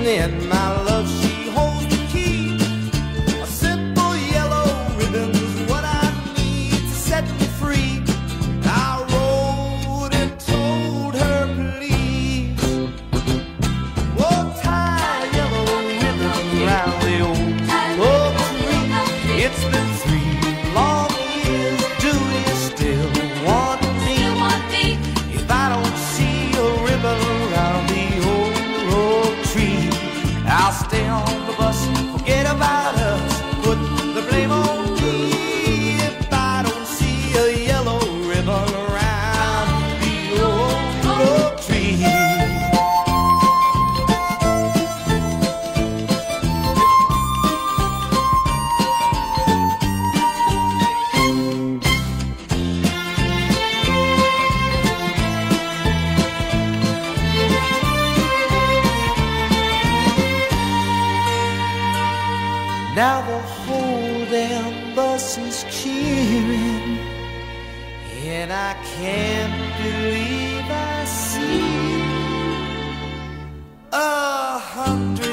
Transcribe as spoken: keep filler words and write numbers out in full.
And my love, she holds the key. A simple yellow ribbon's what I need to set me free. I wrote and told her, please, oh, tie a yellow ribbon round the old oak tree. It's been three long years. Do you still want me? If I don't see a ribbon around the old oak tree, I'll stay on the bus, forget about us, put the blame on me. If I don't see a yellow ribbon around the old oak tree. Now the whole damn bus is cheering, and I can't believe I see a hundred